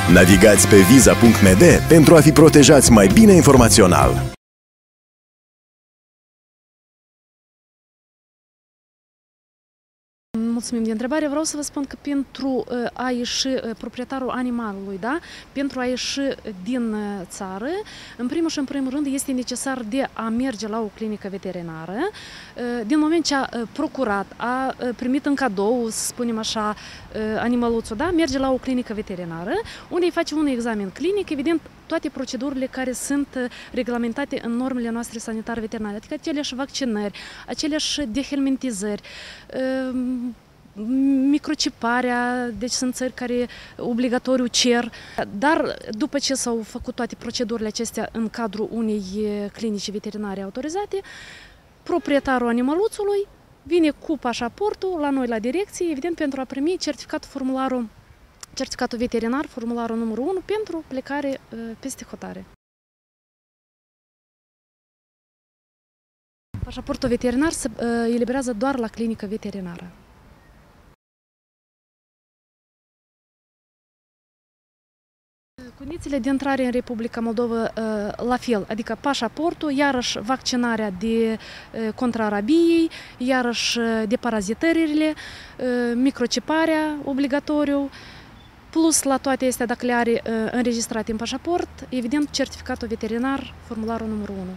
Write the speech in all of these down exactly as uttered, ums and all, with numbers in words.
Navigați pe visa punct m d pentru a fi protejați mai bine informațional. Mulțumim de întrebare. Vreau să vă spun că pentru a ieși proprietarul animalului, da, pentru a ieși din țară, în primul și în primul rând este necesar de a merge la o clinică veterinară. Din moment ce a procurat, a primit în cadou, să spunem așa, animăluțul, da, merge la o clinică veterinară, unde îi face un examen clinic, evident, toate procedurile care sunt reglementate în normele noastre sanitare veterinare, adică aceleași vaccinări, aceleași dehelmintizări, microciparea, deci sunt țări care obligatoriu cer, dar după ce s-au făcut toate procedurile acestea în cadrul unei clinici veterinare autorizate, proprietarul animăluțului vine cu pașaportul la noi la direcție, evident, pentru a primi certificatul formularul, certificatul veterinar, formularul numărul unu, pentru plecare peste hotare. Pașaportul veterinar se eliberează doar la clinică veterinară. Condițiile de intrare în Republica Moldova la fel, adică pașaportul, iarăși vaccinarea de contra rabiei, iarăși deparazitările, microciparea obligatoriu, plus la toate astea, dacă le are înregistrate în pașaport, evident certificatul veterinar, formularul numărul unu.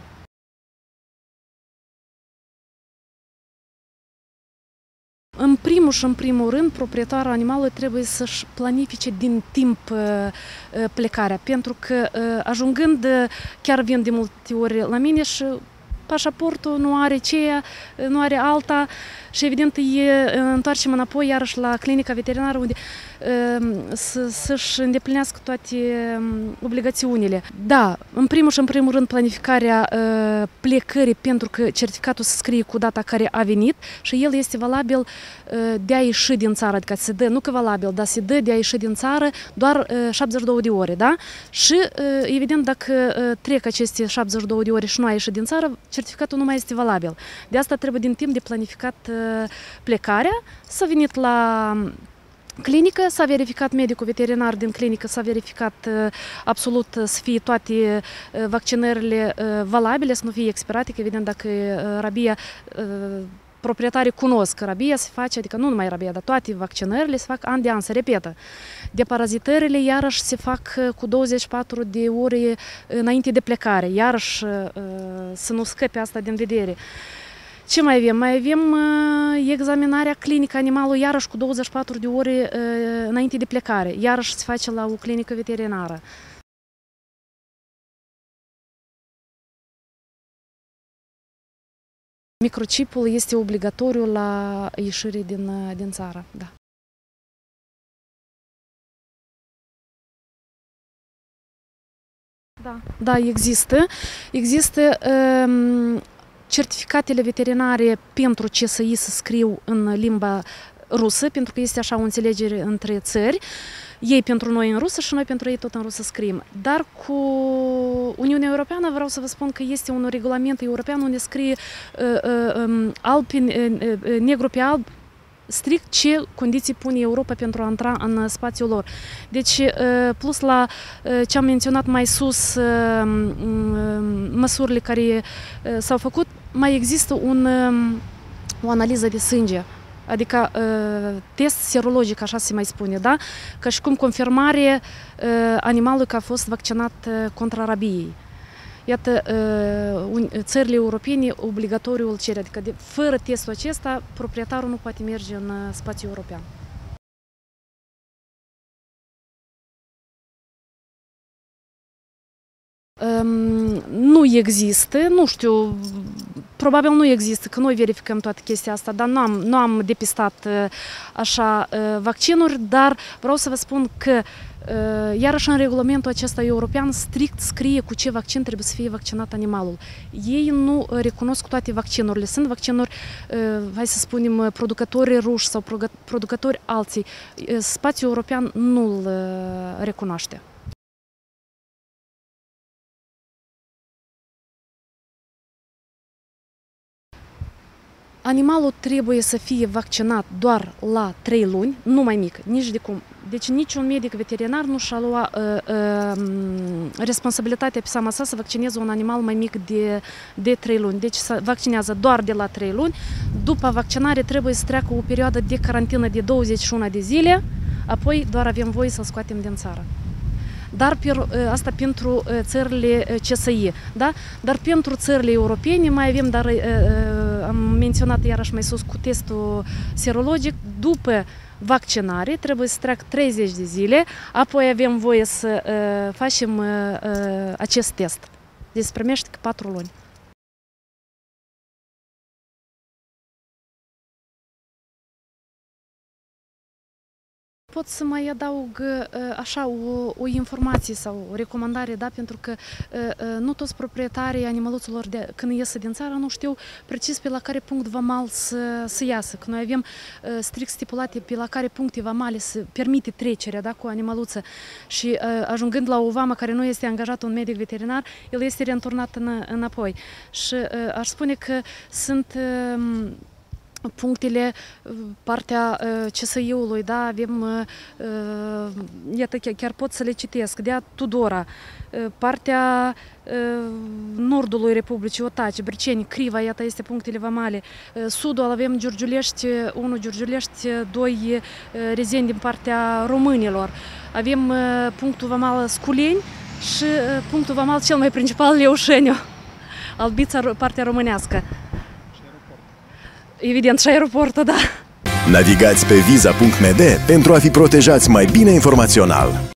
În primul și în primul rând, proprietarul animalului trebuie să-și planifice din timp plecarea, pentru că ajungând, chiar vin de multe ori la mine și pașaportul nu are ceea, nu are alta și evident îi întoarcem înapoi iarăși la clinica veterinară unde să-și îndeplinească toate obligațiunile. Da, în primul și în primul rând planificarea plecării, pentru că certificatul se scrie cu data care a venit și el este valabil de a ieși din țară, adică se dă, nu că valabil, dar se dă de a ieși din țară doar șaptezeci și două de ore, da? Și evident dacă trec aceste șaptezeci și două de ore și nu a ieșit din țară, certificatul nu mai este valabil. De asta trebuie din timp de planificat plecarea, s-a venit la clinică, s-a verificat medicul veterinar din clinică, s-a verificat uh, absolut să fie toate uh, vaccinările uh, valabile, să nu fie expirate, că evident dacă uh, rabia, uh, proprietarii cunosc că rabia se face, adică nu numai rabia, dar toate vaccinările se fac an de an, se repetă. Deparazitările iarăși se fac cu douăzeci și patru de ore înainte de plecare, iarăși uh, să nu scape asta din vedere. Ce mai avem? Mai avem uh, examinarea clinică animalului iarăși cu douăzeci și patru de ore uh, înainte de plecare. Iarăși se face la o clinică veterinară. Microchipul este obligatoriu la ieșire din, din țară, da. Da, da, există. Există um, certificatele veterinare pentru C S I se scriu în limba rusă, pentru că este așa o înțelegere între țări. Ei pentru noi în rusă și noi pentru ei tot în rusă scriem. Dar cu Uniunea Europeană vreau să vă spun că este un regulament european unde scrie uh, uh, alb pe, uh, negru pe alb strict ce condiții pune Europa pentru a intra în spațiul lor. Deci, plus la ce am menționat mai sus, măsurile care s-au făcut, mai există un, o analiză de sânge, adică test serologic, așa se mai spune, da? Ca și cum confirmare animalului că a fost vaccinat contra rabiei. Iată, țările europene obligatoriu îl cer, adică de, fără testul acesta, proprietarul nu poate merge în spațiul european. Nu există, nu știu, probabil nu există, că noi verificăm toată chestia asta, dar nu am, nu am depistat așa vaccinuri, dar vreau să vă spun că iarăși în regulamentul acesta european strict scrie cu ce vaccin trebuie să fie vaccinat animalul. Ei nu recunosc toate vaccinurile. Sunt vaccinuri, hai să spunem, producători ruși sau producători alții. Spațiul european nu îl recunoaște. Animalul trebuie să fie vaccinat doar la trei luni, nu mai mic, nici de cum. Deci niciun medic veterinar nu și-a luat uh, uh, responsabilitatea pe seama sa să vaccineze un animal mai mic de, de trei luni. Deci se vaccinează doar de la trei luni. După vaccinare trebuie să treacă o perioadă de carantină de douăzeci și unu de zile, apoi doar avem voie să-l scoatem din țară. Dar per, asta pentru țările C S I, da? Dar pentru țările europene mai avem, dar am menționat iarăși mai sus cu testul serologic, după vaccinare trebuie să treacă treizeci de zile, apoi avem voie să facem acest test. Deci se primește patru luni. Pot să mai adaug așa o, o informație sau o recomandare, da? Pentru că nu toți proprietarii animăluților de, când ies din țară nu știu precis pe la care punct vamal să, să iasă. Că noi avem strict stipulate pe la care puncte vamale să permite trecerea, da, cu animăluță și ajungând la o vamă care nu este angajat un medic veterinar, el este reînturnat în, înapoi. Și aș spune că sunt punctele, partea C S I-ului, da, avem, iată, chiar pot să le citesc, de Tudora, partea nordului Republicii, Otaci, Briceni, Criva, iată, este punctele vamale, sudul avem Giurgiulești unu, Giurgiulești doi, Rezeni din partea românilor, avem punctul vamal Sculeni și punctul vamal cel mai principal Leușeniu, Albița, partea românească. Evident, și aeroportul, da. Navigați pe viza punct m d pentru a fi protejați mai bine informațional.